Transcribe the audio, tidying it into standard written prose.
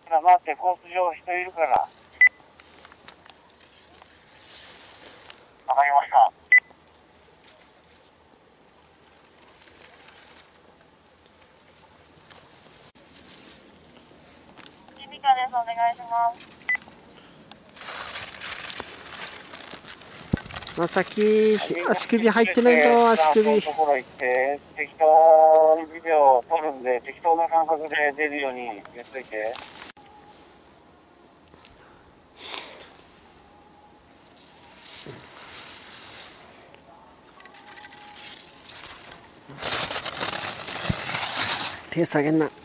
待って、コース上人いるから。わかりました。ジミカです。お願いします。 まさき、足首入ってないぞ、足首。 ところ行って、適当にビデオを撮るんで、適当な感覚で出るように言っといて。 手下げんな。